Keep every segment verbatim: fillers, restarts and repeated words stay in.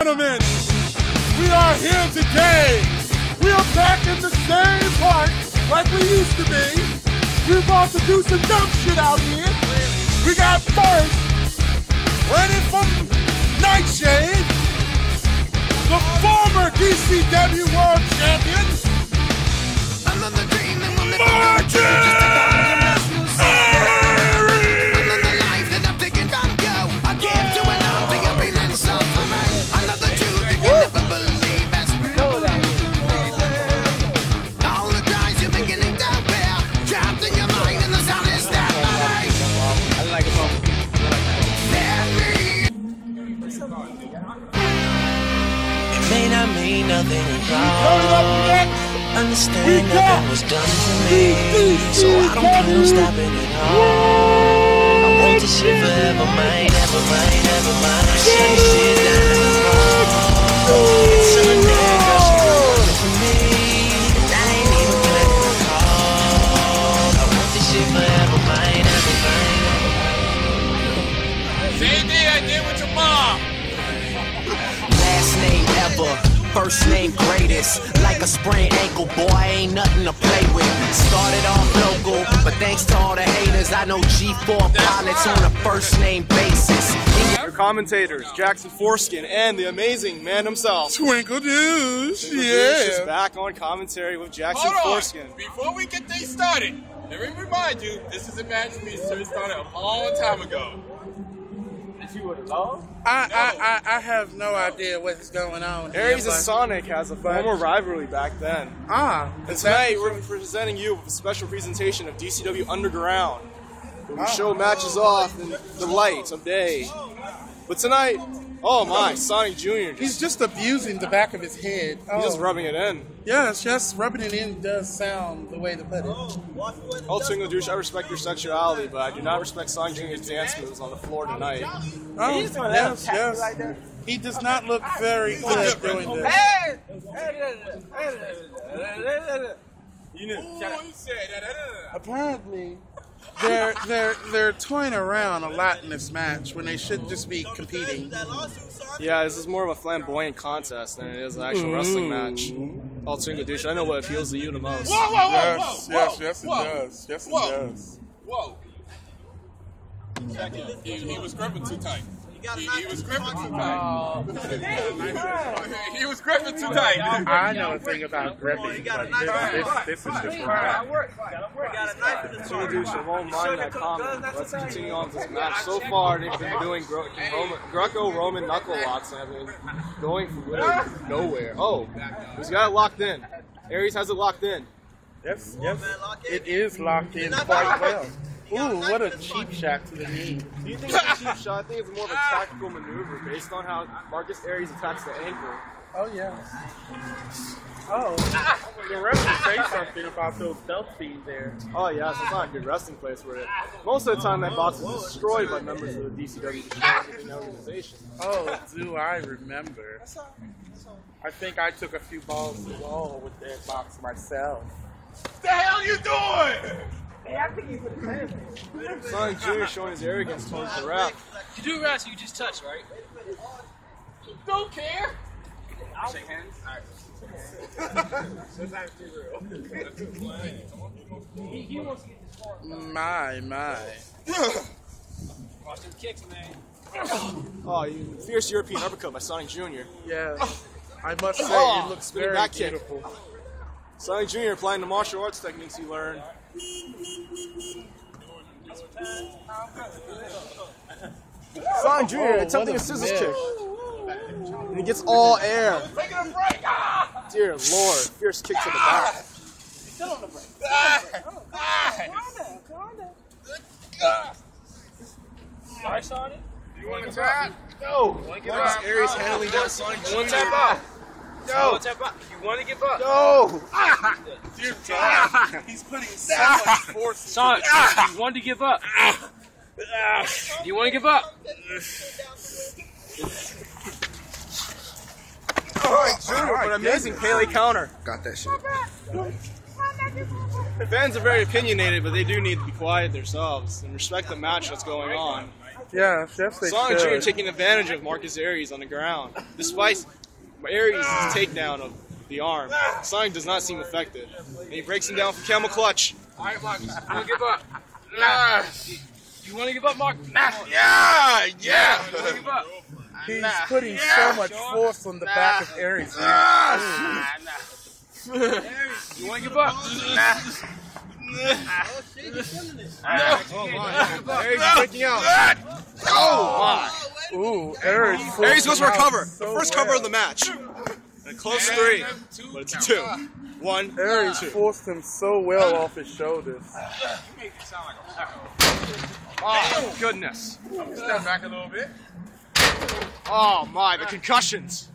Gentlemen, we are here today. We are back in the same park like we used to be. We're about to do some dumb shit out here. We got first, running from Nightshade, the former D C W World Champion, Markcus! May not mean nothing at all. Understand nothing was done for me, so I don't plan on stopping at all. I want this shit forever, mine, ever mine, ever mine. Shut shit down the hall. It's Sunday, girl, she working for me, and I ain't even planning a call. I want this shit forever, mine, ever mine, ever mine. Same thing I did with your mom. Last name ever, first name greatest. Like a sprained ankle, boy, ain't nothing to play with. Started off local, but thanks to all the haters, I know G four pilots on a first name basis. Your commentators, Jackson Foreskin, and the amazing man himself, Twinkle Douche, Twinkle yeah. Douche is back on commentary with Jackson Hold on. Foreskin. Before we get things started, let me remind you, this is a match we started a long time ago. You would have known? I, I, I, I have no idea what's going on. Aries here, and but- Sonic has a former rivalry back then. Ah, And tonight we're presenting you with a special presentation of D C W Underground, where we show matches off in the light of day. But tonight, oh my, Sonic Junior he's just, just abusing the back of his head. Oh. he's just rubbing it in. Yes, yes, rubbing it in does sound the way to put it. Oh, Twinkle Douche, I respect your sexuality, but I do not respect Sonic Junior's dance moves on the floor tonight. Oh, yes, yes. He does not look very good doing this. You know, Apparently, they're they're they're toying around a lot in this match when they should just be competing. Yeah, this is more of a flamboyant contest than it is an actual wrestling match. Oh, Twinkle Douche, I know what appeals to you the most. Whoa, whoa, whoa, Yes, whoa, yes, yes, it whoa, does. Yes, it whoa, does. Whoa. He, he was gripping too tight. He, he was gripping too tight. He was gripping too tight. I know a thing about gripping, but this, this, this is just right. Twinkle Douche, I won't mind that comment. Let's continue on with this match. So far, they've been doing Gre Roman, Greco-Roman knuckle locks and have been going from literally nowhere. Oh, he's got it locked in. Aries has it locked in. Yes, yes, it is locked in quite well. Ooh, what a cheap shot to the knee. Do you think it's a cheap shot? I think it's more of a tactical maneuver based on how Marcus Aries attacks the ankle. Oh, yeah. Oh, the ref will say something about those stealth feeds there. Oh yes, it's not a good resting place for it. Most of the time that box is destroyed by members of the D C W organization. Oh, do I remember. I think I took a few balls to the wall with that box myself. What the hell you doing? Sonic Junior showing his arrogance towards the ref. You do realize you just touched, right? Don't care. Shake hands. My, my. Watch them kicks, man. Oh, you fierce European uppercut by Sonic Junior Yeah, I must say Oh, it looks spinning very back kick. beautiful. Sonic Junior applying the martial arts techniques he learned. Sonic Junior Oh, attempting a what a scissors miss. kick. And he gets all air. Taking a break. Ah! Dear Lord, fierce kick to the back. Still on the break. Ah! Ah! Ah! Sorry, Sonic. You want to tap? No. Give Marcus up. Aries handling down Sonic You want to Junior. tap out? No. You tap out? You want to give up? No. Dear God. He's putting so much force. Sonic, you want to give up? Do you want to give up? Sonic Junior, but amazing Pele counter. Got that shit. Fans are very opinionated, but they do need to be quiet themselves and respect the match that's going on. Yeah, yes, they Sonic Junior should. taking advantage of Markcus Aries on the ground. Despite Aries' takedown of the arm, Sonic does not seem affected. And he breaks him down for camel clutch. All right, Markcus, you want to give up? Nah. You want to give up, Markcus? Nah. Yeah, yeah. You want to give up? He's putting so much force on the back of Aries. Nah, nah. You want to give up? Nah. Oh my. Aries is breaking out. Oh my. Ooh, Aries. Aries goes for a cover. So The first well. cover of the match. A close three, but it's a two. One, Aries two. forced him so well off his shoulders. Oh, goodness. Step back a little bit. Oh my, the concussions.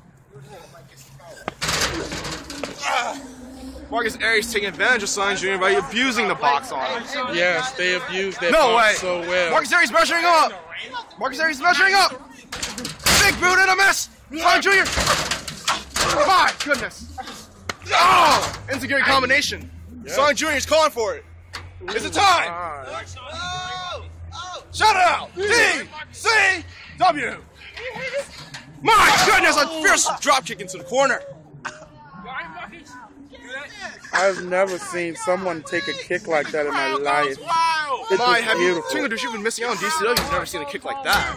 Markcus Aries taking advantage of Sonic Junior by abusing the box on him. Yes, they abused that No way. box so well. Markcus Aries measuring him up. Markcus Aries measuring up. Big boot and a miss. Sonic Junior My goodness. Oh, insecure combination. Yes. Sonic Junior's calling for it. It's a time. Ah, Shout it out. D C W. My goodness, a fierce drop kick into the corner. I've never seen someone take a kick like that in my life. It My, was have you, beautiful. Tingle, you've been missing out on D C W. You've never seen a kick like that.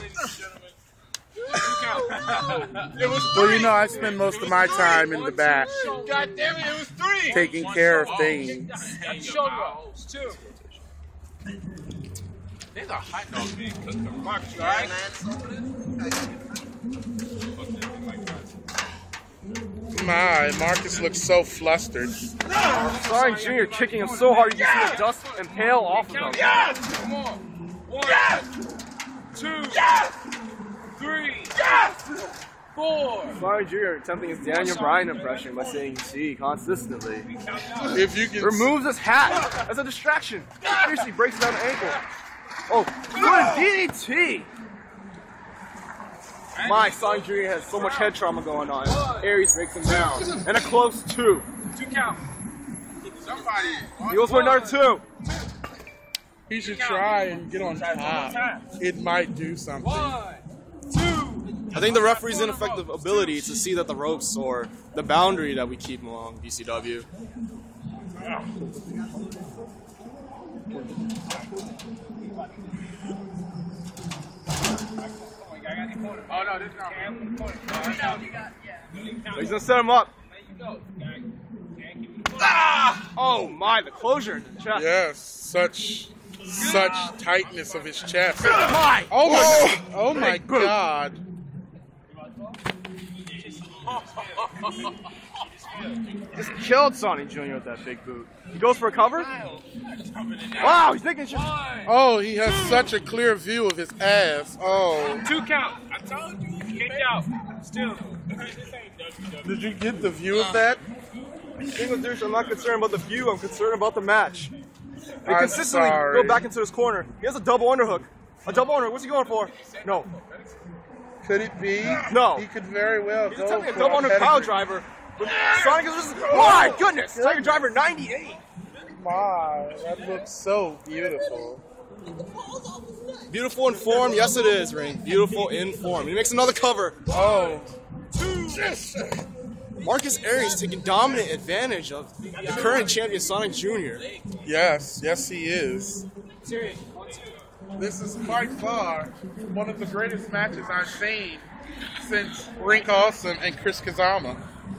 Well, you know, I spend most of my time in the back God damn it, it was three. taking care of things. Shoulder rolls, two. There's a hot dog being cooked from Markcus, all right? My, Markcus looks so flustered. Sonic Junior kicking him so hard you can see the dust and pale off of him. Yes! Come on. One, Yes! two, Yes! three, Yes! four. Sonic Junior attempting his Daniel Bryan impression by saying "see" consistently. If you can, Removes his hat as a distraction. Fiercely breaks down the ankle. Oh, what a D D T! My Sonic Junior has so much head trauma going on. Aries breaks him down. And a close two. Two count. Somebody. He goes for another two. he should try and get on top. It might do something. One, two. I think the referee's ineffective ability to see that the ropes or the boundary that we keep along B C W. Oh, no, this is He's gonna set him up. Ah! Oh my, the closure in the chest. Yes, such such tightness of his chest. My! Oh my! Oh! Oh my Big boot. God! Just killed Sonic Junior with that big boot. He goes for a cover. Wow, he's taking shit. Oh, he has such a clear view of his ass. Oh, Two count. I told you. Kicked out. Still. did you get the view of that? Single douche, I'm not concerned about the view, I'm concerned about the match. They I'm consistently sorry. go back into his corner. He has a double underhook. A double underhook. What's he going for? No. Could it be? No. He could very well He's go attempting a for double a underhook pile pedigree. driver. But Sonic is just. My goodness! Tiger Driver ninety-eight. My, that looks so beautiful. Beautiful in form, yes it is, Ring. Beautiful in form. He makes another cover. Oh, Markcus Aries taking dominant advantage of the current champion Sonic Junior yes, yes he is. This is by far one of the greatest matches I've seen since Rink Awesome and Chris Kazama.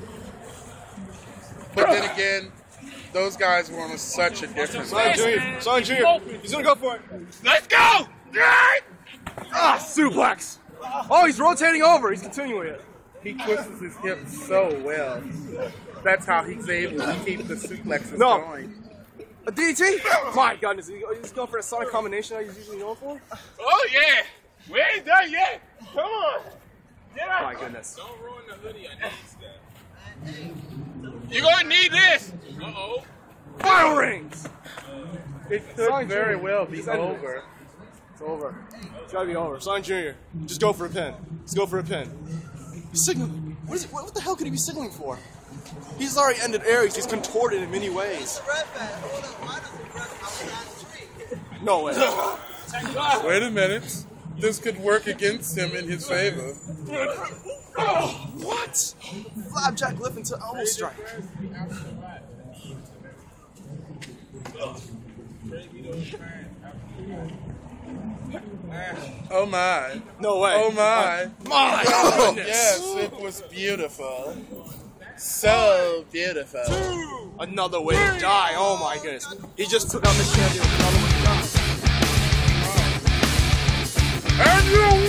But then again, those guys were on such a different Sonic level. Junior Sonic Junior He's gonna go for it. Let's go! Ah, suplex. Oh, he's rotating over. He's continuing it. He twists his hips so well. That's how he's able to keep the suplexes No. going. A D D T? My goodness, he's going for a Sonic combination that he's usually going for? Oh, yeah. We ain't done yet. Come on. Yeah. My goodness. Don't ruin the hoodie. I need that. You're going to need this. Uh-oh. Final rings! It could Sonic very Junior well be He's ended it. over. It's over. It's gotta be over. Sonic Junior Just go for a pin. Just go for a pin. He's signaling. What is it? What, what the hell could he be signaling for? He's already ended Aries. He's contorted in many ways. No way. Wait a minute. this could work against him in his favor. Oh, what? Flapjack lift into elbow strike. Oh my. No way. Oh my. My Oh, goodness. yes, it was beautiful. So beautiful. Another way to die. Oh my goodness. He just took out the champion with another way to die. And you